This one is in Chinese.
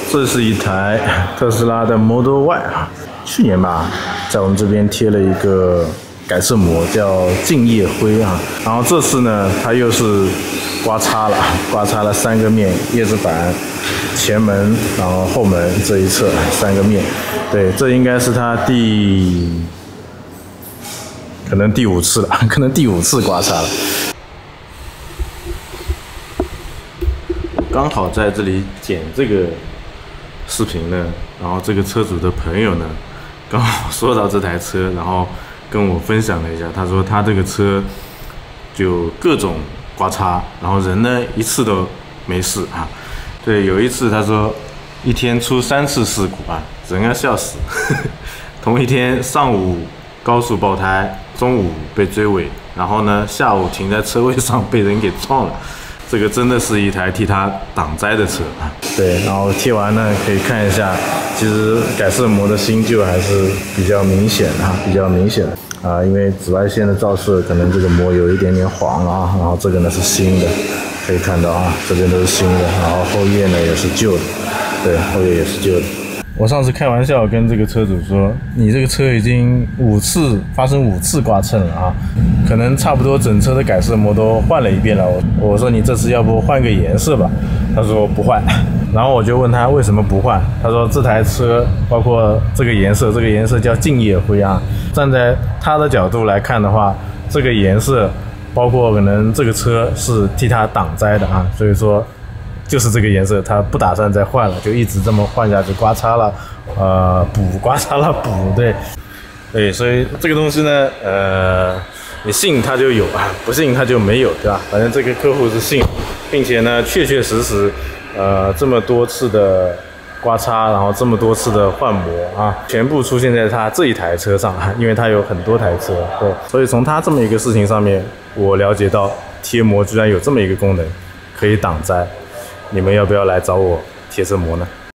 这是一台特斯拉的 Model Y 啊，去年吧，在我们这边贴了一个改色膜，叫静夜灰啊。然后这次呢，它又是刮擦了3个面，叶子板、前门，然后后门这一侧3个面。对，这应该是它可能第5次了，可能第5次刮擦了。刚好在这里剪这个视频呢，然后这个车主的朋友呢，刚好说到这台车，然后跟我分享了一下，他说他这个车就各种刮擦，然后人呢一次都没事啊。对，有一次他说一天出3次事故啊，人要笑死。同一天上午高速爆胎，中午被追尾，然后呢下午停在车位上被人给撞了。这个真的是一台替他挡灾的车啊！对，然后贴完呢，可以看一下，其实改色膜的新旧还是比较明显的，因为紫外线的照射，可能这个膜有一点点黄了啊。然后这个呢是新的，可以看到啊，这边都是新的，然后后叶呢也是旧的，对，后叶也是旧的。我上次开玩笑跟这个车主说，你这个车已经发生5次刮蹭了啊，可能差不多整车的改色膜都换了一遍了。我说你这次要不换个颜色吧？他说不换。然后我就问他为什么不换？他说这台车包括这个颜色叫静夜灰啊。站在他的角度来看的话，这个颜色包括可能这个车是替他挡灾的啊，所以说。就是这个颜色，他不打算再换了，就一直这么换下去，刮擦了补，刮擦了补，对，所以这个东西呢，你信他就有啊，不信他就没有，对吧？反正这个客户是信，并且呢，确确实实，这么多次的刮擦，然后这么多次的换膜啊，全部出现在他这一台车上，因为他有很多台车，对，所以从他这么一个事情上面，我了解到贴膜居然有这么一个功能，可以挡灾。你们要不要来找我贴色膜呢？